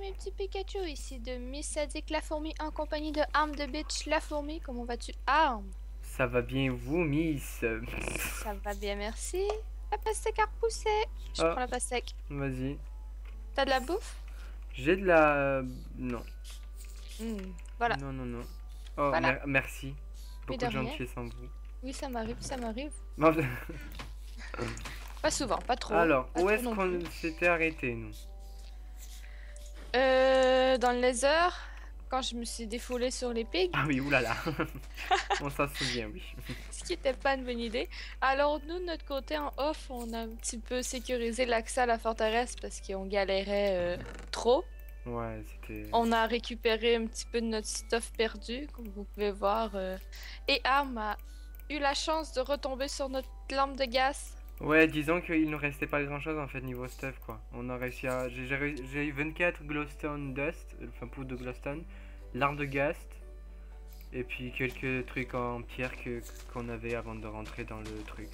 mes petits Pikachu, ici de Miss Sadik la fourmi en compagnie de Arm de Bitch la fourmi. Comment vas-tu, Arm? Ça va bien vous, Miss? Ça va bien, merci. La pastèque a repoussé. Je Ah, prends la pastèque. vas-y. T'as de la bouffe? J'ai de la... Non. Voilà. Non, non, non. Oh, Voilà. merci. Mais Beaucoup de de rien. gentillesse en vous. Oui, ça m'arrive, ça m'arrive. Bon, Pas souvent, pas trop. alors, Pas où trop est-ce non plus. qu'on s'était arrêté, nous? Dans le laser, quand je me suis défoulée sur les pigs, Ah oui, oulala. On s'en souvient, oui. ce qui était pas une bonne idée. Alors nous, de notre côté, en off, on a un petit peu sécurisé l'accès à la forteresse parce qu'on galérait trop. Ouais, c'était... On a récupéré un petit peu de notre stuff perdu, comme vous pouvez voir. Et Arm a eu la chance de retomber sur notre lampe de gaz. Ouais, disons qu'il nous restait pas grand-chose, en fait, niveau stuff, quoi. On a réussi à... J'ai eu 24 glowstone dust, enfin, poudre de glowstone, l'arme de ghast, et puis quelques trucs en pierre qu'on avait avant de rentrer dans le truc.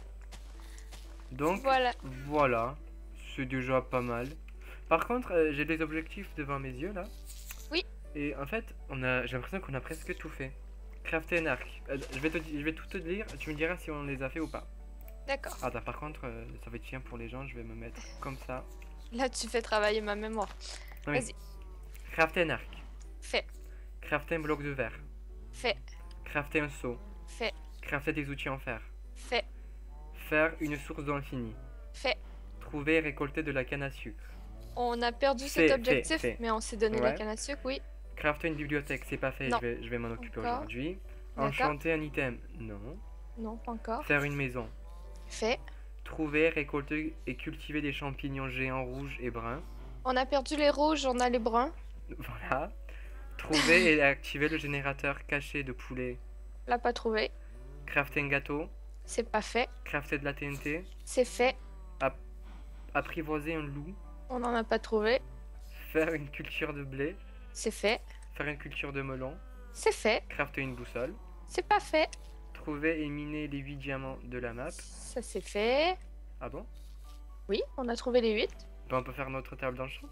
Donc, Voilà. voilà, c'est déjà pas mal. Par contre, j'ai des objectifs devant mes yeux, là. Oui. Et en fait, j'ai l'impression qu'on a presque tout fait. Crafter un arc. Je vais tout te dire, tu me diras si on les a fait ou pas. D'accord. Attends, par contre, ça va être chiant pour les gens, je vais me mettre comme ça. Là, tu fais travailler ma mémoire. Oui. Vas-y. Crafter un arc. Fais. Crafter un bloc de verre. Fais. Crafter un seau. Fais. Crafter des outils en fer. Fais. Faire une source dans l'infini. Fais. Trouver et récolter de la canne à sucre. On a perdu Fait, cet objectif, fait. mais on s'est donné la Ouais. canne à sucre, oui. Crafter une bibliothèque, c'est pas fait, Non. je vais m'en occuper Encore. aujourd'hui. D'accord. Enchanter un item, non. Non, pas encore. Faire une maison. Fais. Trouver, récolter et cultiver des champignons géants rouges et bruns. On a perdu les rouges, on a les bruns. Voilà. Trouver et activer le générateur caché de poulet. L'a pas trouvé. Crafter un gâteau. C'est pas fait. Crafter de la TNT. C'est fait. Apprivoiser un loup. On n'en a pas trouvé. Faire une culture de blé. C'est fait. Faire une culture de melon. C'est fait. Crafter une boussole. C'est pas fait. Trouver et miner les 8 diamants de la map. Ça c'est fait. Ah bon? Oui, on a trouvé les 8. Ben, on peut faire notre table d'enchant.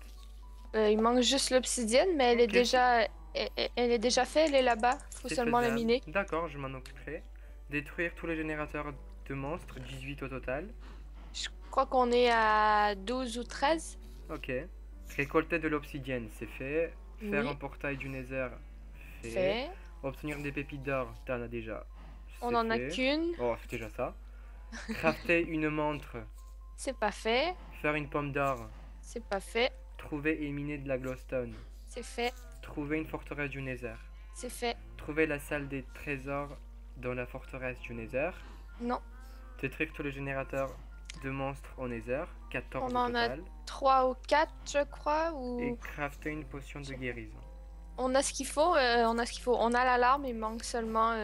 Il manque juste l'obsidienne, mais elle est Ok. déjà... Elle est déjà faite, elle est là-bas. Faut C'est seulement la faisable. miner. D'accord, je m'en occuperai. Détruire tous les générateurs de monstres, 18 au total. Je crois qu'on est à 12 ou 13. Ok. Récolter de l'obsidienne, c'est fait. Faire Oui. un portail du Nether, fait. Fait. Obtenir des pépites d'or, t'en as déjà. On C'est en a fait. qu'une. Oh, c'est déjà ça. Crafter une montre. C'est pas fait. Faire une pomme d'or. C'est pas fait. Trouver et miner de la glowstone. C'est fait. Trouver une forteresse du Nether. C'est fait. Trouver la salle des trésors dans la forteresse du Nether. Non. Détruire tous les générateurs de monstres au Nether. 14 On au en a total. 3 ou 4, je crois. Et Ou... crafter une potion de guérison. On a ce qu'il faut. On a ce qu'il faut. On a l'alarme, il manque seulement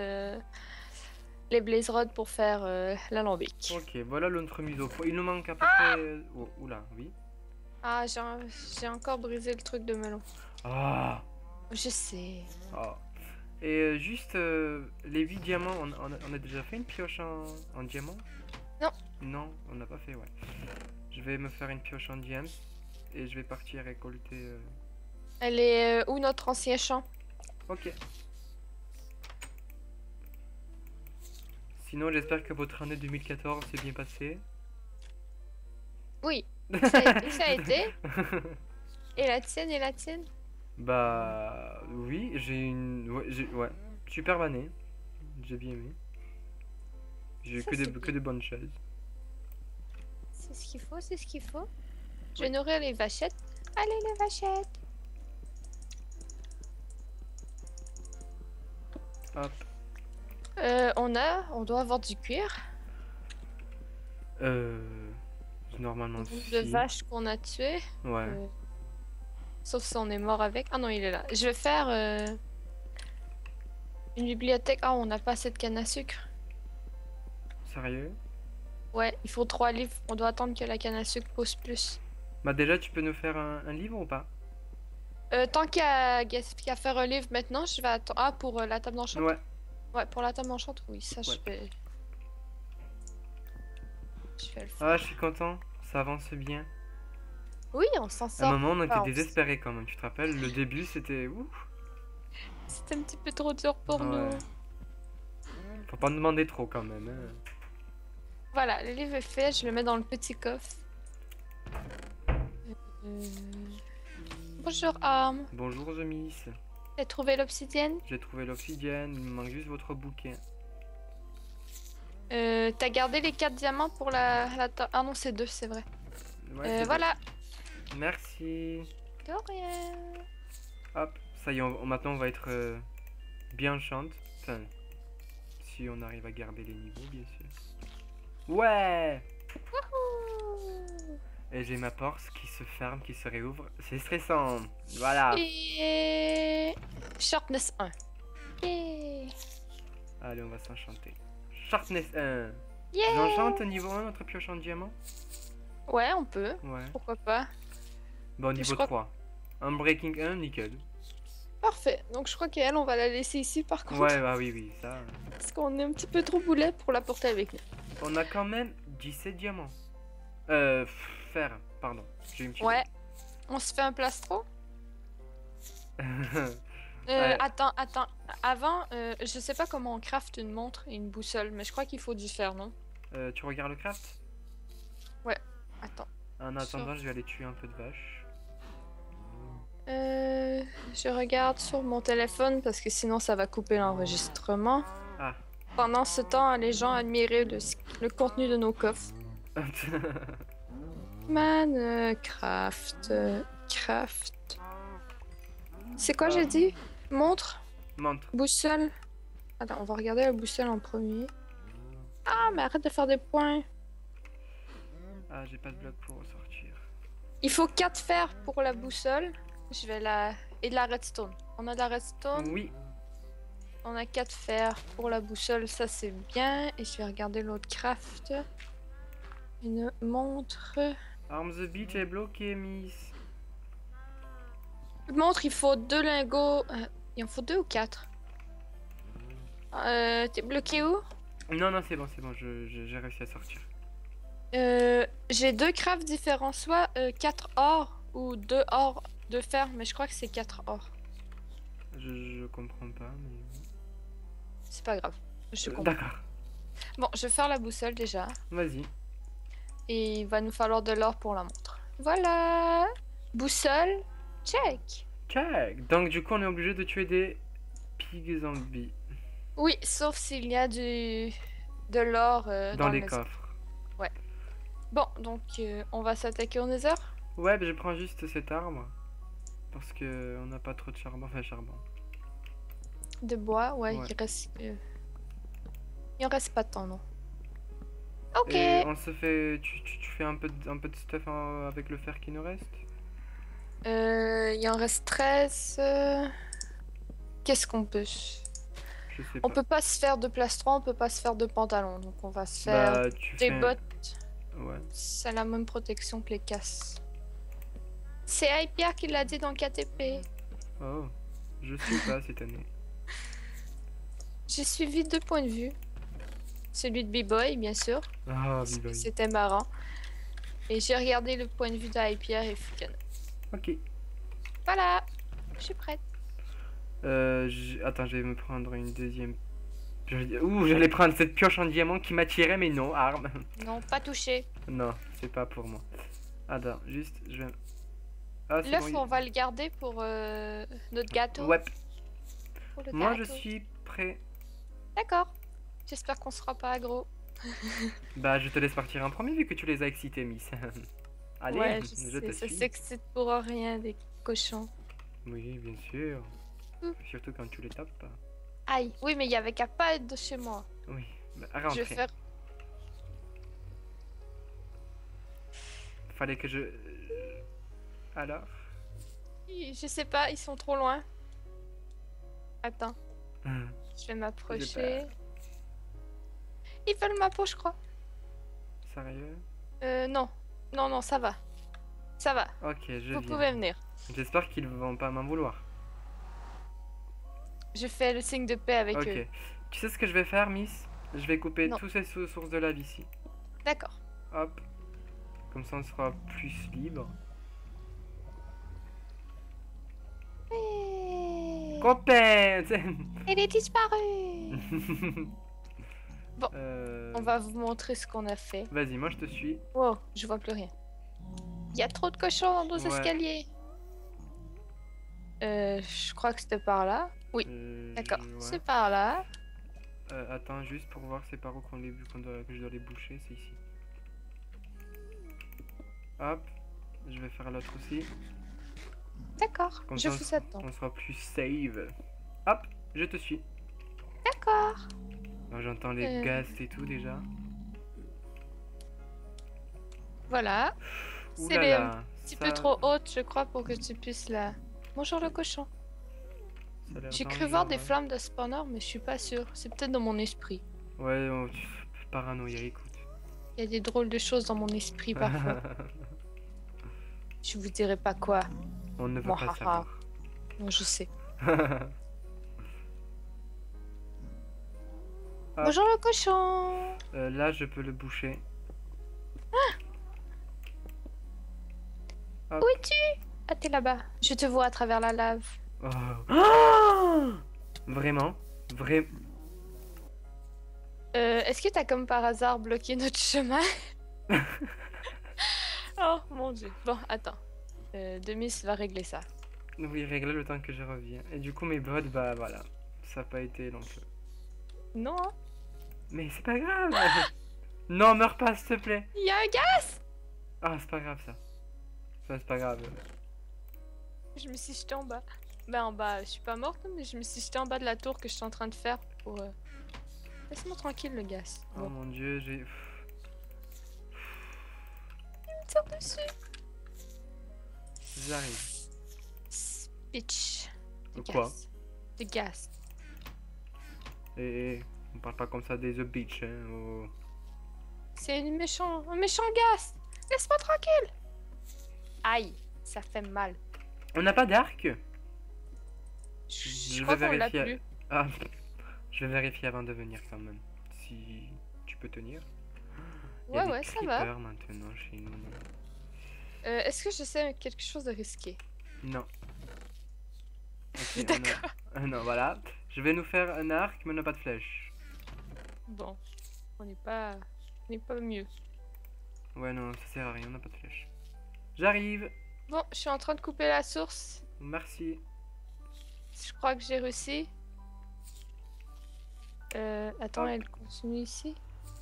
les blaze rods pour faire l'alambic. Ok, voilà notre mise au point. Il nous manque à peu près... Oh, oula, oui. Ah, j'ai encore brisé le truc de melon. Ah, Je sais. ah. Et juste, les 8 diamants, on a déjà fait une pioche en diamant? Non. Non, on n'a pas fait, ouais. Je vais me faire une pioche en diams. Et je vais partir récolter... Elle est où notre ancien champ? Ok. Sinon, j'espère que votre année 2014 s'est bien passée. Oui. Ça a été. Et la tienne, et la tienne? Bah oui, j'ai une... Ouais, superbe année. J'ai bien aimé. J'ai eu Ça, que c'est que de bonnes choses. C'est ce qu'il faut, c'est ce qu'il faut. Je vais nourrir les vachettes. Allez, les vachettes! Hop. On doit avoir du cuir. Normalement Bout de si. vache qu'on a tué. Ouais. Sauf si on est mort avec. Ah non, il est là. Je vais faire une bibliothèque. Ah, on n'a pas assez de canne à sucre. Sérieux? Ouais, il faut 3 livres. On doit attendre que la canne à sucre pousse plus. Bah déjà, tu peux nous faire un livre ou pas? Tant qu'à faire un livre maintenant, je vais attendre. Ah, pour la table d'enchant? Ouais. Ouais, pour la table d'enchant, oui, ça Ouais. je vais. Je vais le faire. Ah, je suis content. Ça avance bien. Oui, on s'en À un sort. moment, on était Enfin, désespérés quand même, tu te rappelles? Le début, c'était ouf. c'était un petit peu trop dur pour Ouais. nous. Faut pas demander trop quand même. Hein. Voilà, le livre est fait, je le mets dans le petit coffre. Euh, Bonjour, Arm. Bonjour, The Miss. T'as trouvé l'obsidienne? J'ai trouvé l'obsidienne, il me manque juste votre bouquet. T'as gardé les 4 diamants pour Ah non, c'est 2, c'est vrai. Ouais, c'est Voilà. bon. Merci. De rien. Hop, ça y est, maintenant on va être bien chante. Enfin, si on arrive à garder les niveaux, bien sûr. Ouais! Wouhou. Et j'ai ma porte qui se ferme, qui se réouvre. C'est stressant. Voilà. Et... Sharpness 1. Yeah. Allez, on va s'enchanter. Sharpness 1. Yeah. J'enchante au niveau 1 notre pioche en diamant? Ouais, on peut. Ouais. Pourquoi pas. Bon, niveau crois 3. Unbreaking 1, nickel. Parfait. Donc je crois qu'elle, on va la laisser ici par contre. Ouais, bah oui, ça. Parce qu'on est un petit peu trop boulet pour la porter avec nous. On a quand même 17 diamants. Fer, pardon. J'ai une petite- Ouais. On se fait un plastron? Ouais. Attends. Avant, je sais pas comment on craft une montre et une boussole, mais je crois qu'il faut du fer, non? Tu regardes le craft? Attends. En attendant, je vais aller tuer un peu de vaches. Je regarde sur mon téléphone parce que sinon ça va couper l'enregistrement. Ah. Pendant ce temps, les gens admiraient le contenu de nos coffres. Craft. C'est quoi j'ai dit? Montre? Montre. Boussole? Attends, on va regarder la boussole en premier. Ah, mais arrête de faire des points. Ah, j'ai pas de bloc pour ressortir. Il faut 4 fers pour la boussole. Je vais la... Et de la redstone. On a de la redstone. Oui. On a 4 fers pour la boussole, ça c'est bien. Et je vais regarder l'autre craft. Une montre. Arm the Beach est bloqué, Miss. Montre, il faut 2 lingots. Il en faut 2 ou 4? T'es bloqué où? Non, c'est bon, j'ai réussi à sortir. J'ai 2 crafts différents, soit 4 or ou 2 or de fer, mais je crois que c'est 4 or. Je comprends pas, mais... C'est pas grave, je comprends. D'accord, Bon, je vais faire la boussole déjà. vas-y. Et il va nous falloir de l'or pour la montre. Voilà. Boussole, check. Check. Donc du coup, on est obligé de tuer des pig zombies Oui, sauf s'il y a de l'or dans le les nether. coffres. Bon, donc on va s'attaquer au nether. Ouais, je prends juste cet arbre. Parce que on n'a pas trop de charbon. Enfin, charbon. De bois, ouais. Ouais. Il en reste pas tant, non. Ok. Et on se fait... Tu fais un peu de stuff avec le fer qui nous reste? Il en reste 13. Qu'est-ce qu'on peut? Je sais On pas. peut pas se faire de plastron, on peut pas se faire de pantalon. Donc on va se faire Bah, tu des fais... bottes. Ouais. Ça a la même protection que les casses. C'est Hypierre qui l'a dit dans KTP. Oh. Je sais pas cette année. J'ai suivi 2 points de vue. Celui de B-Boy, bien sûr. Ah, parce que Biboy. c'était marrant. Et j'ai regardé le point de vue d'Hypierre et Fuken. Ok. Voilà. Je suis prête. Attends, je vais me prendre une deuxième... j'allais prendre cette pioche en diamant qui m'attirait, mais non, arme. Non, pas touché. Non, c'est pas pour moi. Attends, juste, je vais... Ah, c'est L'œuf, bon, on va le garder pour notre gâteau. Ouais, Pour le moi je gâteau. suis prêt. D'accord. J'espère qu'on sera pas aggro. Bah, je te laisse partir en premier vu que tu les as excités, Miss. Allez, Ouais, je te sais, ça suis. s'excite pour rien, des cochons. Oui, bien sûr. Ouh. Surtout quand tu les tapes. Aïe, oui, mais il y avait qu'à pas être de chez moi. Oui, bah, Je rentrez. vais faire... Fallait que je... Alors Je sais pas, ils sont trop loin. Attends, je vais m'approcher. Ils veulent ma peau, je crois. Sérieux? Non. Non, ça va. Ça va. Ok, je Vous viens. pouvez venir. J'espère qu'ils vont pas m'en vouloir. Je fais le signe de paix avec Ok. eux. Tu sais ce que je vais faire, Miss? Je vais couper Non. toutes ces sources de lave ici. D'accord. Hop. Comme ça, on sera plus libre. Copain. Elle est disparue. Bon, on va vous montrer ce qu'on a fait. Vas-y, moi je te suis. Wow, je vois plus rien. Il y a trop de cochons dans nos escaliers. Je crois que c'était par là. Oui, d'accord. Ouais. C'est par là. Attends, juste pour voir c'est par où que je dois les boucher, c'est ici. Hop, je vais faire l'autre aussi. D'accord, je fous ça dedans. On sera plus save. Hop, je te suis. D'accord. J'entends les gaz et tout déjà. Voilà. C'est un petit peu trop haute, je crois, pour que tu puisses la... Bonjour le cochon. J'ai cru voir des flammes de spawner, mais je suis pas sûre. C'est peut-être dans mon esprit. Ouais, paranoïa, écoute. Il y a des drôles de choses dans mon esprit parfois. Je vous dirai pas quoi. On ne veut pas savoir. Non, je sais. Bonjour le cochon. Là, je peux le boucher. Où es-tu? Ah, t'es là-bas. Je te vois à travers la lave. Oh. Vraiment? Est-ce que t'as comme par hasard bloqué notre chemin? Oh mon dieu. Bon, attends. Demis va régler ça. Oui, régler le temps que je reviens. Et du coup, mes bots, bah voilà. Ça n'a pas été donc. Non. Hein? Mais c'est pas grave. Non, meurs pas, s'il te plaît. Il y a un gaz. Ah, c'est pas grave ça. Ça, c'est pas grave. Je me suis jetée en bas. Ben en bas, je suis pas morte, mais je me suis jetée en bas de la tour que je suis en train de faire pour... Laisse-moi tranquille le gaz. Bon. Oh mon dieu, j'ai... Il me tire dessus. J'arrive. Bitch. Quoi? De gaz. Et on parle pas comme ça des The Beach, hein. Oh. C'est un méchant gaz. Laisse-moi tranquille. Aïe, ça fait mal. On n'a pas d'arc? Je crois qu'on l'a plus. Ah, je vais vérifier avant de venir quand même. Si tu peux tenir. Ouais, ça va. Maintenant chez nous. Est-ce que je sais quelque chose de risqué? Non. Okay, d'accord. Non, voilà. Je vais nous faire un arc, mais on n'a pas de flèche. Bon, on n'est pas mieux. Ouais, non, ça sert à rien, on n'a pas de flèche. J'arrive. Bon, je suis en train de couper la source. Merci. Je crois que j'ai réussi. Attends, elle continue ici.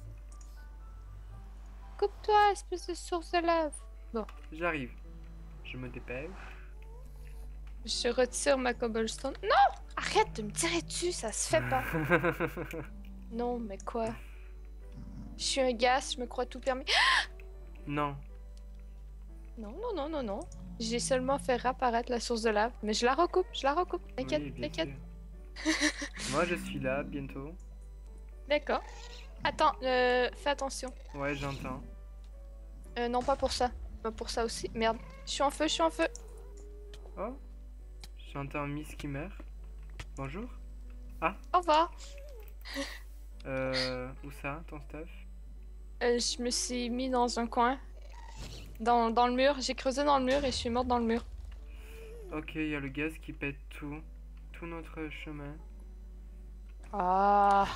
Coupe-toi, espèce de source de lave. Bon. J'arrive. Je me dépêche. Je retire ma cobblestone. Non! Arrête de me tirer dessus, ça se fait pas. Non, mais quoi? Je suis un gaz, je me crois tout permis. Non. Non. J'ai seulement fait réapparaître la source de lave, mais je la recoupe. T'inquiète, oui, t'inquiète. Moi, je suis là, bientôt. D'accord. Attends, fais attention. Ouais, j'entends. Non, pas pour ça. Pas pour ça aussi. Merde. Je suis en feu. Oh. J'entends Miss qui meurt. Bonjour. Ah. Au revoir. Où ça, ton stuff? Je me suis mis dans un coin. Dans le mur. J'ai creusé dans le mur et je suis morte dans le mur. Ok, il y a le gaz qui pète tout. Tout notre chemin. Ah.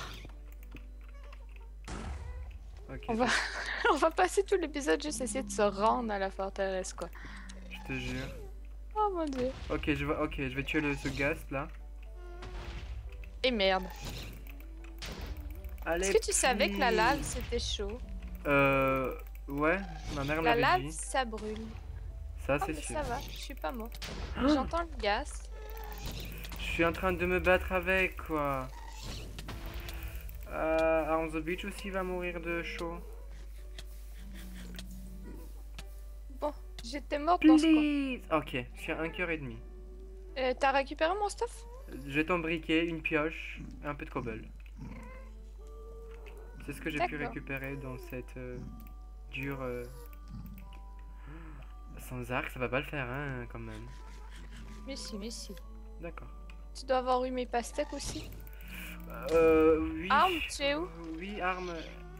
Ok. On va passer tout l'épisode juste essayer de se rendre à la forteresse, quoi. Je te jure. Oh mon dieu. Ok, je vais tuer ce gaz là. Et merde. Allez, est-ce que tu savais que la lave c'était chaud? Ouais, ma mère la m'avait dit. lave ça brûle. Ça c'est sûr. Ça va, je suis pas morte. J'entends le gaz. Je suis en train de me battre avec quoi. On the Beach aussi va mourir de chaud. Bon, j'étais morte dans ce coin. Ok, je suis à 1 cœur et demi. T'as récupéré mon stuff? J'ai ton briquet, une pioche et un peu de cobble. C'est ce que j'ai pu récupérer dans cette dure... Sans arc, ça va pas le faire, hein, quand même. Mais si. D'accord. Tu dois avoir eu mes pastèques aussi? Oui. Arme, tu es où? Oui, arme.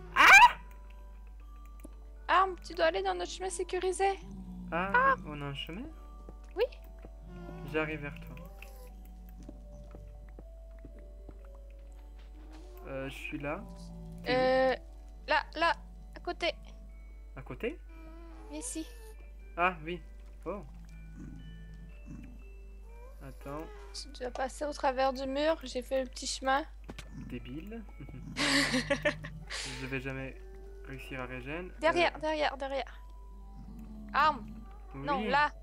Arme, tu dois aller dans notre chemin sécurisé. Ah, on a un chemin? Oui. J'arrive vers toi. Je suis là. Là, à côté. À côté? Ici. Ah, oui. Oh. Attends. Tu dois passer au travers du mur. J'ai fait le petit chemin. Débile. Je vais jamais réussir à régène. Derrière. Arme. Oui. Non, là.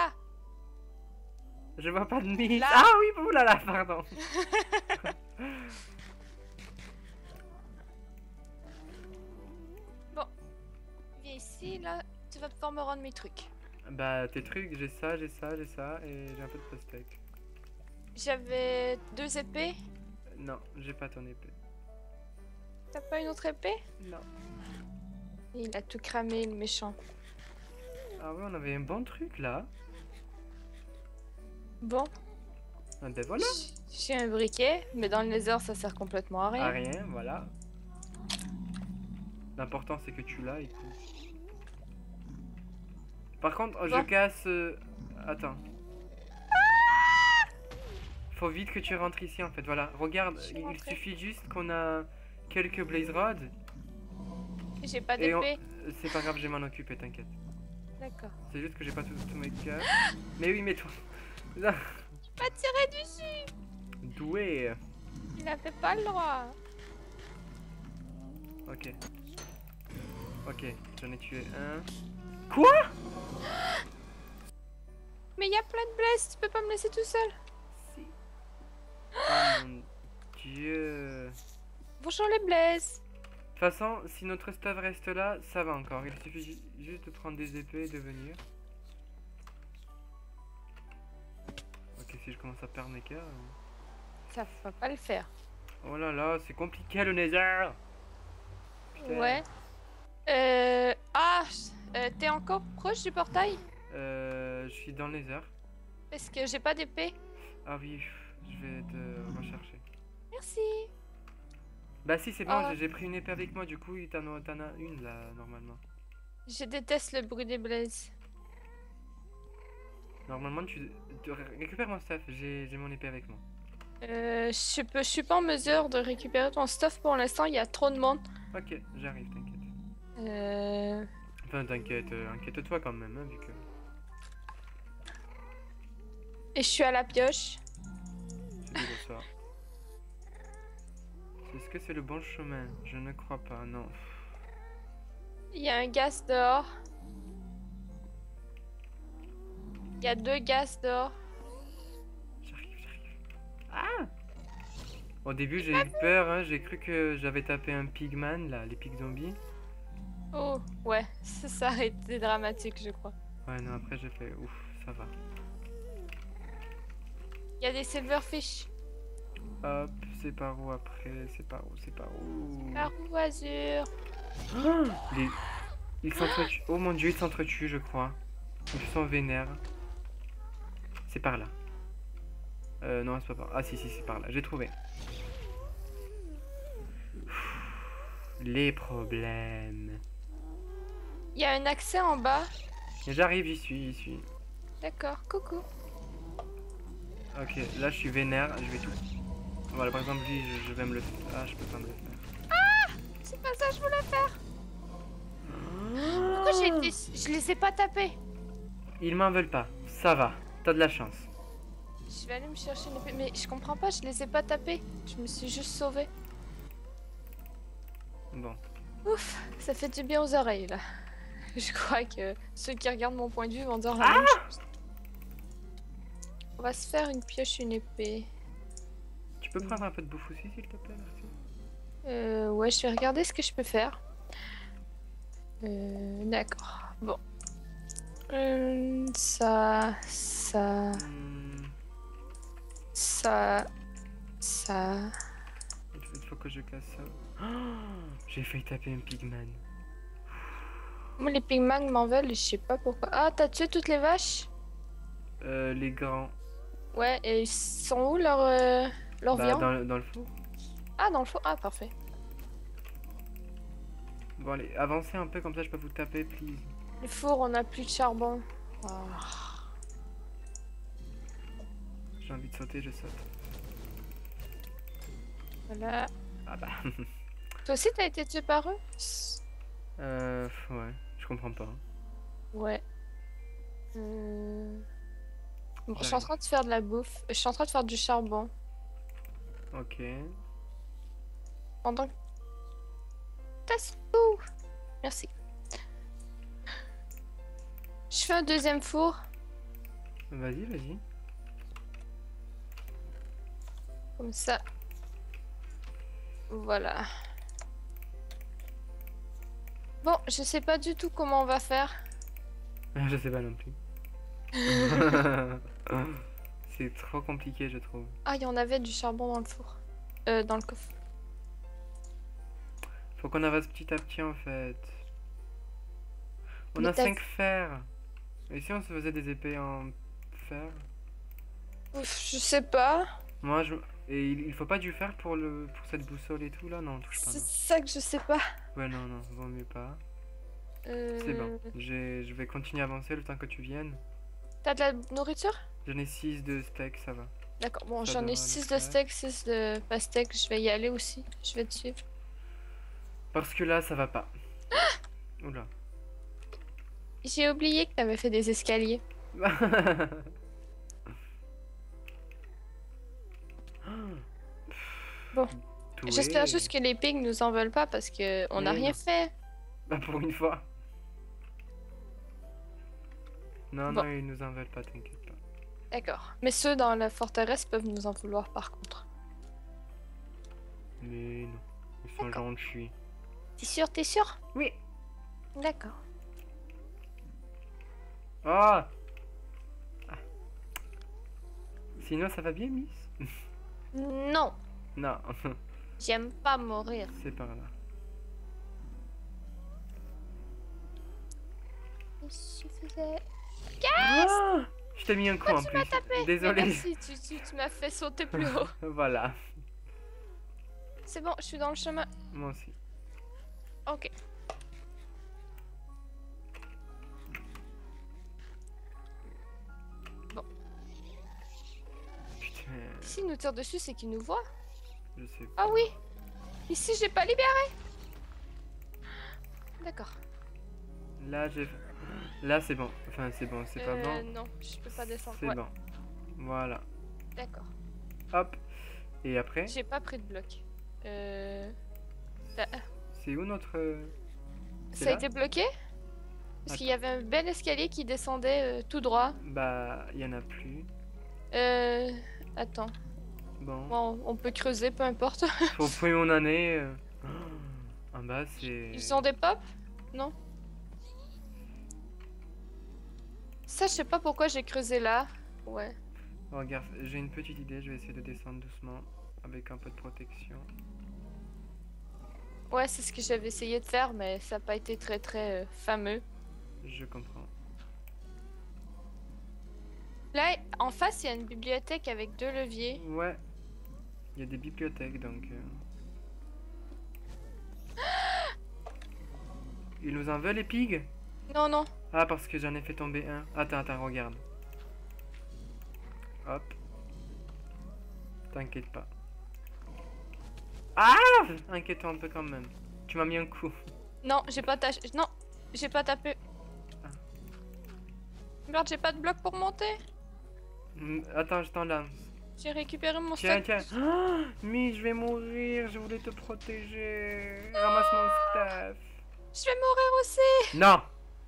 Je vois pas de mise. Là. Ah oui, oulala, pardon. Bon. Viens ici, là. Tu vas pouvoir me rendre mes trucs. Bah, tes trucs, j'ai ça, et j'ai un peu de pastèque. J'avais 2 épées. Non, j'ai pas ton épée. T'as pas une autre épée? Non. Il a tout cramé, le méchant. Ah ouais, on avait un bon truc là. Bon. Ah ben voilà. J'ai un briquet, mais dans le nether, ça sert complètement à rien. À rien, voilà. L'important c'est que tu l'as et tout. Par contre, je casse... Attends. Faut vite que tu rentres ici en fait, voilà. Regarde, il suffit juste qu'on a quelques blaze rods. J'ai pas d'épée. C'est pas grave, je vais m'en occuper, t'inquiète. D'accord. C'est juste que j'ai pas tous mes cœurs. Mais oui, mais toi... Pas tirer dessus. Doué. Il avait pas le droit. Ok. Ok, j'en ai tué un. Quoi? Mais il y a plein de blesses, tu peux pas me laisser tout seul? Si. Oh mon dieu. Bonjour les blesses. De toute façon, si notre stuff reste là, ça va encore. Il suffit juste de prendre des épées et de venir. Ok, si je commence à perdre mes cœurs... Ça va pas le faire. Oh là là, c'est compliqué le nether. Putain. Ouais. T'es encore proche du portail? Je suis dans le nether. Parce que j'ai pas d'épée. Ah oui, je vais te rechercher. Merci. Bah si, c'est bon, Oh. j'ai pris une épée avec moi, du coup, t'en as une là, normalement. Je déteste le bruit des blesses. Normalement, récupère mon stuff, j'ai mon épée avec moi. Je suis pas en mesure de récupérer ton stuff pour l'instant, il y a trop de monde. Ok, j'arrive, t'inquiète. Enfin, t'inquiète, inquiète-toi quand même, hein, vu que... Et je suis à la pioche. C'est du ressort. Est-ce que c'est le bon chemin? Je ne crois pas, non. Il y a un gaz dehors. Il y a 2 gaz dehors. J'arrive. Ah! Au début, j'ai eu peur, hein, j'ai cru que j'avais tapé un pigman, là, les pig zombies. Oh, ouais, ça a été dramatique, je crois. Ouais, non, après j'ai fait ouf, ça va. Il y a des silverfish. Hop, c'est par où après? C'est par où? Par où, Azur? Oh, ils s'entretuent. Oh mon dieu, ils s'entretuent, je crois. Ils sont vénères. C'est par là. Non, c'est pas par là. Ah si, c'est par là. J'ai trouvé. Les problèmes. Il y a un accès en bas. J'arrive, j'y suis. D'accord, coucou. Ok, là je suis vénère, je vais tout. Voilà, par exemple, lui, je vais me le faire. Ah, je peux pas me le faire. Ah! C'est pas ça que je voulais faire. Pourquoi je les ai pas tapés? Ils m'en veulent pas. Ça va, t'as de la chance. Je vais aller me chercher une épée. Mais je comprends pas, je les ai pas tapés. Je me suis juste sauvée. Bon. Ouf, ça fait du bien aux oreilles là. Je crois que ceux qui regardent mon point de vue vont dire la Ah! même chose. On va se faire une pioche, une épée. Tu peux prendre un peu de bouffe aussi, s'il te plaît, merci. Ouais, je vais regarder ce que je peux faire. D'accord. Bon. Ça. Il faut que je casse ça. Oh, j'ai failli taper un pigman. Moi, les pigman m'en veulent, je sais pas pourquoi. Ah, t'as tué toutes les vaches? Les grands. Ouais, et ils sont où leur viande? Dans le four. Ah, dans le four. Ah, parfait. Bon, allez, avancez un peu, comme ça je peux vous taper, please. Le four, on a plus de charbon. Oh. J'ai envie de sauter, je saute. Voilà. Ah bah. Toi aussi, t'as été tué par eux? Ouais, je comprends pas. Ouais. Bon, je suis en train de faire de la bouffe. Je suis en train de faire du charbon. Ok. Pendant que... Ouh, merci. Je fais un deuxième four. Vas-y, vas-y. Comme ça. Voilà. Bon, je sais pas du tout comment on va faire. Je sais pas non plus. C'est trop compliqué, je trouve. Ah, il y en avait du charbon dans le four. Dans le coffre. Faut qu'on avance petit à petit en fait. On Mais a 5 fers. Et si on se faisait des épées en fer? Ouf, je sais pas. Moi je. Et il faut pas du fer pour cette boussole et tout là? Non, touche pas. C'est Non. ça que je sais pas. Ouais, non, non, vaut mieux pas. C'est bon. Je vais continuer à avancer le temps que tu viennes. T'as de la nourriture? J'en ai 6 de steak, ça va. D'accord, bon, Ça j'en ai devrait 6 le de faire. steak, 6 de pastèque. Je vais y aller aussi. Je vais te suivre. Parce que là, ça va pas. Oula. J'ai oublié que t'avais fait des escaliers. Bon, j'espère juste que les pigs nous en veulent pas parce que on n'a rien fait. Bah pour une fois. Non, Bon. non, ils nous en veulent pas, t'inquiète pas. D'accord. Mais ceux dans la forteresse peuvent nous en vouloir par contre. Mais non, ils sont gentils. T'es sûr, t'es sûr? Oui. D'accord. Oh. Ah. Sinon, ça va bien, Miss? Non, Non. j'aime pas mourir. C'est par là. Je faisais... Ah, je t'ai mis un coup en tu plus. m'as tapé. Désolé. Mais merci, tu m'as fait sauter plus haut. Voilà. C'est bon, je suis dans le chemin. Moi aussi. Ok. Bon. Putain, S'ils nous tirent dessus, c'est qu'ils nous voient. je sais pas. Ah oui. Ici, j'ai pas libéré. D'accord. Là, j'ai... Là, c'est bon. Enfin, c'est bon, c'est pas bon. Non, je peux pas descendre. C'est bon. Voilà. D'accord. Hop. Et après, J'ai pas pris de bloc. c'est où notre... c'est Ça a là été bloqué? Parce qu'il y avait un bel escalier qui descendait tout droit. Bah, il y en a plus. Attends. Bon. Bon, on peut creuser, peu importe. Faut où on en est. En bas, c'est... Ils ont des pops? Non? Ça, je sais pas pourquoi j'ai creusé là. Ouais. Oh, regarde, j'ai une petite idée. Je vais essayer de descendre doucement avec un peu de protection. Ouais, c'est ce que j'avais essayé de faire, mais ça n'a pas été très fameux. Je comprends. Là, en face, il y a une bibliothèque avec 2 leviers. Ouais. Il y a des bibliothèques, donc... Ils nous en veulent, les pigs? Non, non. Ah, parce que j'en ai fait tomber un. Attends, regarde. Hop. T'inquiète pas. Ah! Inquiète-toi un peu quand même. Tu m'as mis un coup. Non, j'ai pas tâché. Non, j'ai pas tapé. Ah. Merde, j'ai pas de bloc pour monter. Attends, je t'en lance. J'ai récupéré mon Tiens, stock. tiens. Ah, mais je vais mourir. Je voulais te protéger. Ramasse mon stuff. Je vais mourir aussi. Non!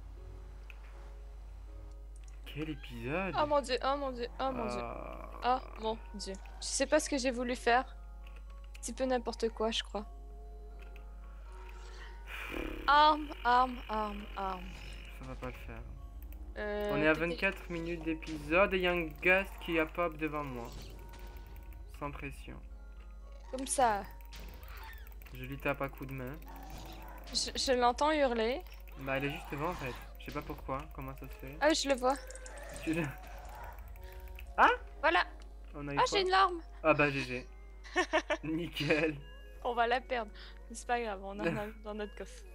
Quel épisode? Oh mon dieu, oh mon dieu, oh mon dieu. Oh mon dieu. Je sais pas ce que j'ai voulu faire. Un petit peu n'importe quoi, je crois. Arme. Ça va pas le faire. On est à 24 minutes d'épisode et il y a un gast qui a pop devant moi. Sans pression. Comme ça. Je lui tape à coups de main. Je l'entends hurler. Bah, elle est juste devant en fait. Je sais pas pourquoi, comment ça se fait. Ah, je le vois. Ah! Voilà. On a eu Ah, quoi? j'ai une larme. Ah bah GG. Nickel. On va la perdre. C'est pas grave, on en a dans notre coffre.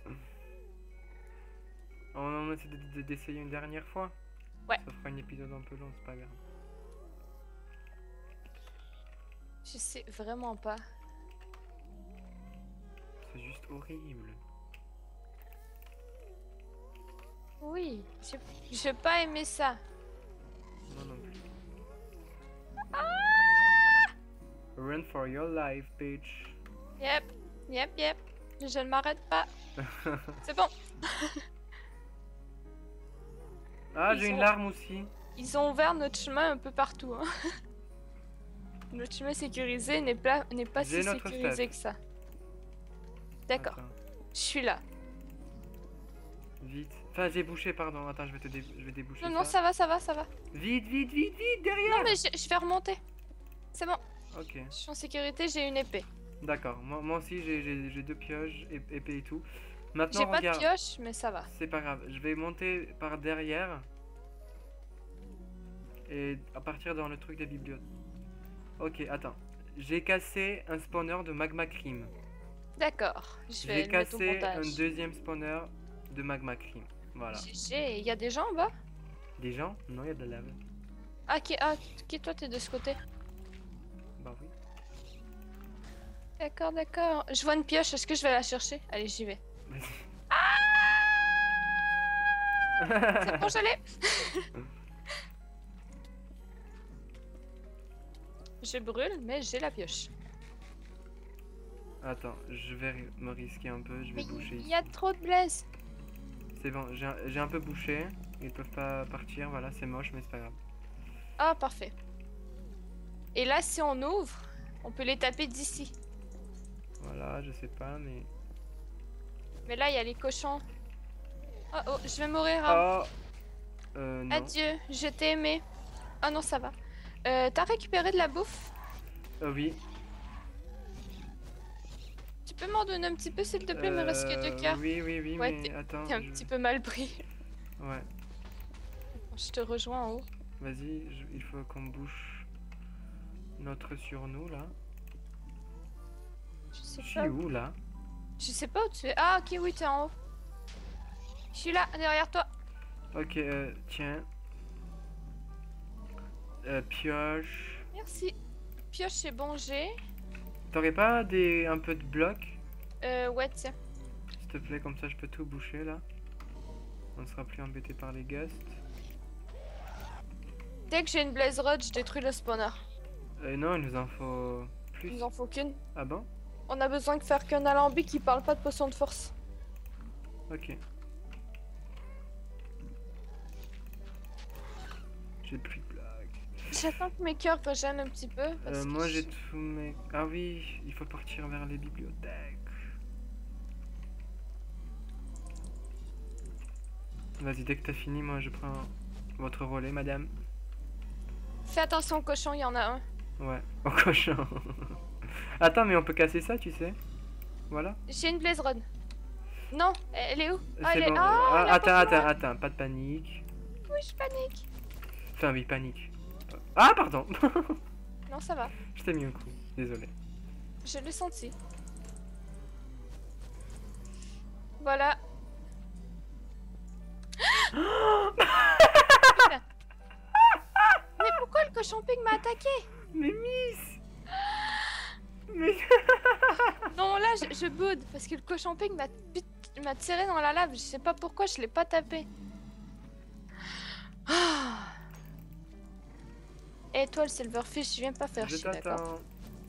On essaie d'essayer une dernière fois. Ouais. Ça fera un épisode un peu long, c'est pas grave. Je sais vraiment pas. c'est juste horrible. Oui, j'ai pas aimé ça. Moi non plus. Ah! Run for your life, bitch. Yep. Je ne m'arrête pas. C'est bon. Ah, j'ai une larme aussi. Ils ont ouvert notre chemin un peu partout. Hein. Notre chemin sécurisé n'est pas si sécurisé que ça. D'accord. Je suis là. Vite. Enfin, j'ai bouché, pardon. Attends, je vais déboucher ça. Non, ça va. Vite, derrière. Non, mais je vais remonter. C'est bon. Ok. Je suis en sécurité, j'ai une épée. D'accord. Moi aussi, j'ai 2 pioches, épée et tout. Maintenant, j'ai pas regarde. de pioche, mais ça va. C'est pas grave. Je vais monter par derrière. Et à partir dans le truc des bibliothèques. Ok, attends. J'ai cassé un spawner de magma cream. D'accord. J'ai cassé un deuxième spawner de magma cream. Voilà. GG, il y a des gens en bas? Des gens? Non, il y a de la lave. Ok, toi t'es de ce côté. Bah oui. D'accord. Je vois une pioche, est-ce que je vais la chercher? Allez, j'y vais. Vas-y. C'est bon, je l'ai. Je brûle, mais j'ai la pioche. Attends, je vais me risquer un peu, je vais boucher ici. Il y a trop de blaises. C'est bon, j'ai un peu bouché. Ils peuvent pas partir, voilà, c'est moche, mais c'est pas grave. Ah, parfait. Et là, si on ouvre, on peut les taper d'ici. Voilà, je sais pas, mais... Mais là, il y a les cochons. Oh, je vais mourir. Hein. Oh non. Adieu, je t'ai aimé. Ah non, ça va. T'as récupéré de la bouffe? Oui. Tu peux m'en donner un petit peu, s'il te plaît? Il me reste que 2 cœurs. Oui, ouais, mais attends. T'es un petit peu mal pris. Ouais. Je te rejoins en haut. Vas-y, il faut qu'on bouche notre sur nous, là. Je sais pas. Je pas. suis où, là? Je sais pas où tu es. Ah, ok, oui, t'es en haut. Je suis là, derrière toi. Ok, tiens. Pioche. Merci. Pioche, c'est bon, j'ai. T'aurais pas un peu de blocs? Ouais, tiens. S'il te plaît, comme ça je peux tout boucher là. On ne sera plus embêté par les ghosts. Dès que j'ai une blaze rod, je détruis le spawner. Non, il nous en faut plus. Il nous en faut qu'une. Ah bon? On a besoin de faire qu'un alambic qui parle pas de potion de force. Ok. J'ai plus de blagues. J'attends que mes cœurs reviennent un petit peu. Moi j'ai tout mes... Ah oui, il faut partir vers les bibliothèques. Vas-y, dès que t'as fini, moi je prends votre relais, madame. Fais attention au cochon, il y en a un. Ouais, au cochon. Attends, mais on peut casser ça, tu sais. Voilà. J'ai une blaze rod. Non, elle est où? C'est bon. Attends, pas de panique. Oui, je panique. Enfin, oui, panique. Ah, pardon. Non, ça va. Je t'ai mis un coup, désolé. Je l'ai senti. Voilà. Mais pourquoi le cochon pig m'a attaqué? Mais Miss. Mais... Non, là, je boude parce que le cochon pig m'a tiré dans la lave. Je sais pas pourquoi, je l'ai pas tapé. Et toi, le silverfish, je viens pas faire chier, d'accord?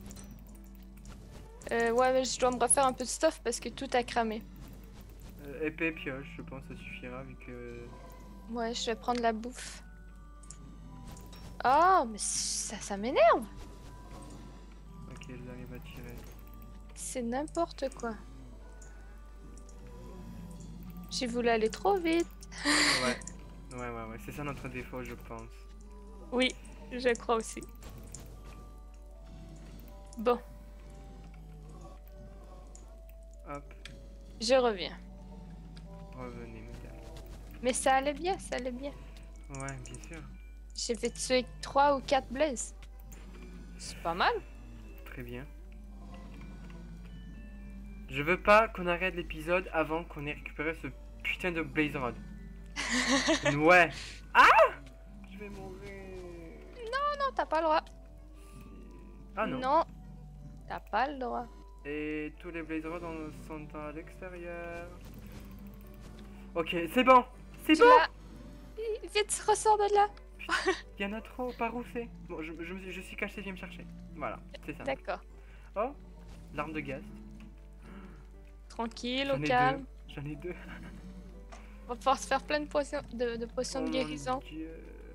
Ouais, mais je dois me refaire un peu de stuff parce que tout a cramé. Épée, pioche, je pense que ça suffira vu que... Ouais, je vais prendre la bouffe. Oh, mais ça m'énerve. Ok, j'arrive à tirer. C'est n'importe quoi. J'ai voulu aller trop vite. Ouais, c'est ça notre défaut, je pense. Oui, je crois aussi. Bon. Hop. Je reviens. Revenez, madame. Mais ça allait bien, ça allait bien. Ouais, bien sûr. J'ai fait tuer 3 ou 4 blazes. C'est pas mal. Très bien. Je veux pas qu'on arrête l'épisode avant qu'on ait récupéré ce putain de blaze rod. Ouais. Ah! Je vais mourir. Non, t'as pas le droit. Ah non. Non, t'as pas le droit. Et tous les blaze rods sont à l'extérieur. Ok, c'est bon. C'est bon. Vite, ressors de là. Il y en a trop, par où c'est? Bon, je suis caché, viens me chercher. Voilà, c'est ça. D'accord. Oh, l'arme de gaz. Tranquille, au calme. J'en ai deux. On va pouvoir se faire plein de potions de guérison. Mon Dieu.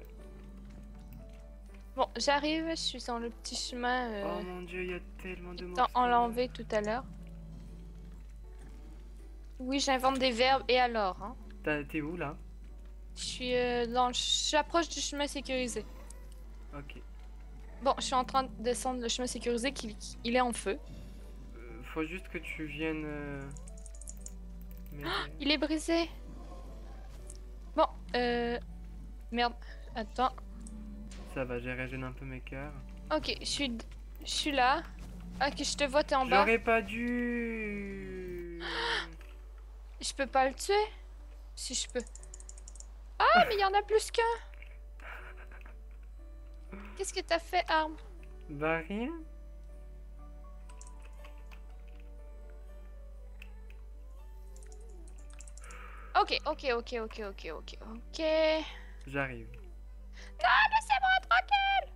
Bon, j'arrive, je suis sur le petit chemin. Oh mon Dieu, il y a tellement de monstres. On l'a enlevé tout à l'heure. Oui, j'invente des verbes et alors, hein. T'es où là? Je suis j'approche du chemin sécurisé. Ok. Bon, je suis en train de descendre le chemin sécurisé il est en feu. Faut juste que tu viennes... Il est brisé. Bon, merde. Attends. Ça va, j'ai régénéré un peu mes cœurs. Ok, je suis là. Ok, je te vois, t'es en bas. J'aurais pas dû... Je peux pas le tuer? Si je peux. Ah, mais il y en a plus qu'un. Qu'est-ce que t'as fait, arme? Bah rien. Ok. J'arrive. Non, laissez-moi tranquille.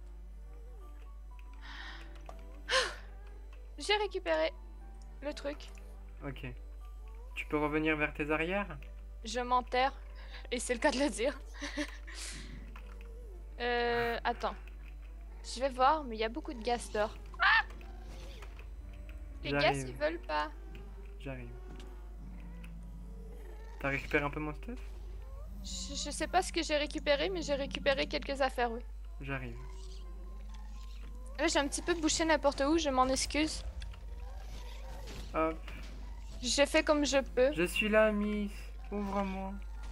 J'ai récupéré le truc. Ok. Tu peux revenir vers tes arrières? Je m'enterre. Et c'est le cas de le dire. Attends. Je vais voir, mais il y a beaucoup de gaz dehors. Ah! Les gaz, ils veulent pas. J'arrive. T'as récupéré un peu mon stuff? Je sais pas ce que j'ai récupéré, mais j'ai récupéré quelques affaires, oui. J'arrive. Là, j'ai un petit peu bouché n'importe où, je m'en excuse. Hop. J'ai fait comme je peux. Je suis là, Miss. Ouvre-moi.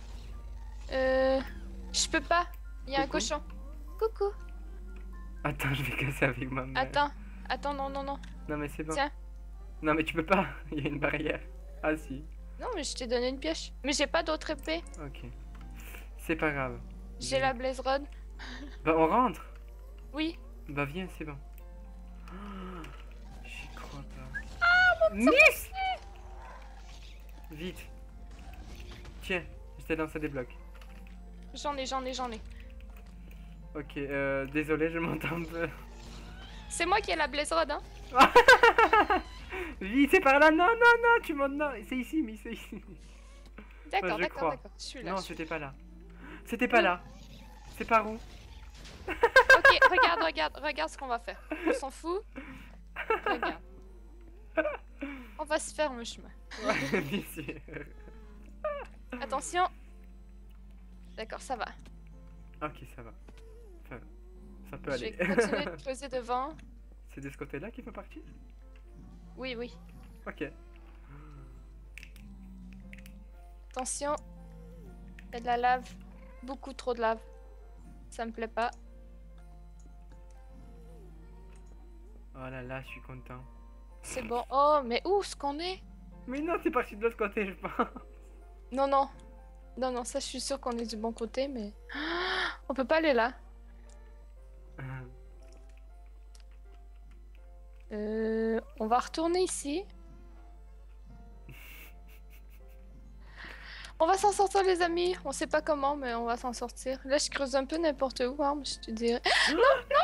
Je peux pas. Il y a un cochon. Coucou. Attends, je vais casser avec ma mère. Attends, non. Non, mais c'est bon. Tiens. Non, mais tu peux pas. Il y a une barrière. Ah, si. Non, mais je t'ai donné une pioche. Mais j'ai pas d'autre épée. Ok. C'est pas grave. J'ai la blaze rod. Bah, on rentre. Oui. Bah, viens, c'est bon. J'y crois pas. Ah, mon Miss! Vite. Tiens, je t'ai lancé des blocs. J'en ai. Ok, désolé, je m'entends un peu. C'est moi qui ai la blaze rod, hein. Vite, c'est par là. Non, tu montes. Non, c'est ici, Miss, c'est ici. D'accord. Je suis là. Non, c'était pas là. C'était pas là. C'est par où? Ok, regarde ce qu'on va faire. On s'en fout. Regarde. On va se faire le chemin. Ouais, bien sûr. Attention. D'accord, ça va. Ok, ça va. Enfin, ça peut Je aller. vais continuer de creuser devant. C'est de ce côté-là qu'il faut partir? Oui. Ok. Attention. Il y a de la lave. Beaucoup trop de lave. Ça me plaît pas. Oh là là, je suis content. C'est bon. Oh, mais où est-ce qu'on est? Mais non, c'est parti de l'autre côté, je pense. Non, ça je suis sûre qu'on est du bon côté, mais... On peut pas aller là. On va retourner ici. On va s'en sortir les amis. On sait pas comment, mais on va s'en sortir. Là je creuse un peu n'importe où, hein, je te dirais... Non.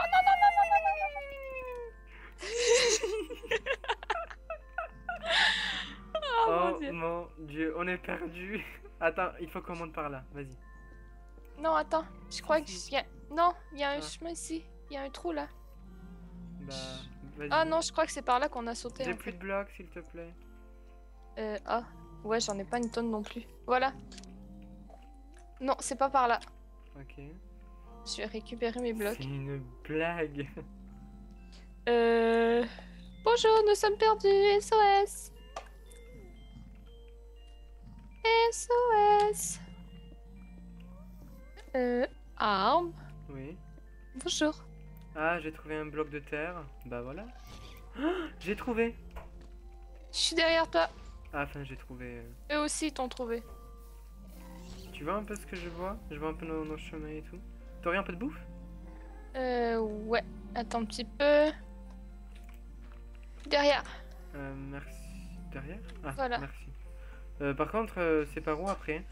Oh mon Dieu, on est perdu. Attends, il faut qu'on monte par là, vas-y. Non, attends, je crois que... Non, il y a un chemin ici. Il y a un trou là. Bah, vas-y. Ah non, je crois que c'est par là qu'on a sauté. J'ai plus de blocs, s'il te plaît. Ah, ouais, j'en ai pas une tonne non plus. Voilà. Non, c'est pas par là. Ok. Je vais récupérer mes blocs. C'est une blague. Bonjour, nous sommes perdus. SOS. SOS. Arme. Oui. Bonjour. Ah, j'ai trouvé un bloc de terre. Bah voilà. J'ai trouvé. Je suis derrière toi. Ah, enfin, j'ai trouvé. Eux aussi t'ont trouvé. Tu vois un peu ce que je vois? Je vois un peu nos chemins et tout. T'aurais un peu de bouffe? Ouais. Attends un petit peu. Derrière. Merci. Derrière? Ah, Voilà. merci. Par contre, c'est par où après?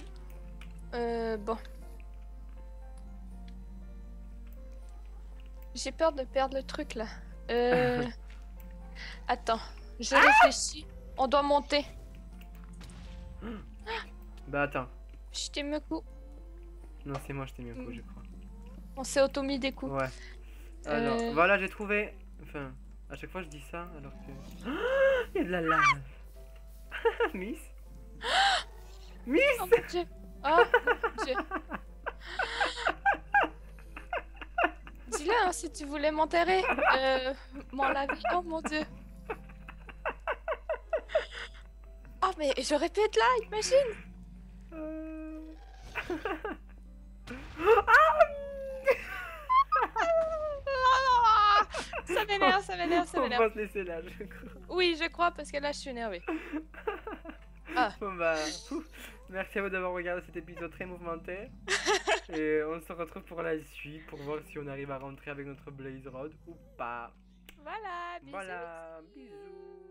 Bon. J'ai peur de perdre le truc là. Attends, je réfléchis. On doit monter. Bah attends. Je t'ai mis un coup. Non, c'est moi, je t'ai mis un coup, je crois. On s'est auto-mis des coups. Ouais. Alors, voilà, j'ai trouvé. Enfin, à chaque fois je dis ça alors que. Il y a de la lave. Miss. Miss. Oh mon dieu. Oh mon dieu. Dis-le hein, si tu voulais m'enterrer. M'en laver. Oh mon dieu. Oh mais j'aurais pu être là, imagine. Ça m'énerve, ça m'énerve, ça On m'énerve. va se laisser là, je crois. Oui, je crois, parce que là, je suis énervée. Ah. Bon bah, merci à vous d'avoir regardé cet épisode très mouvementé. Et on se retrouve pour la suite, pour voir si on arrive à rentrer avec notre Blaze Rod ou pas. Voilà, bisous. Voilà, bisous.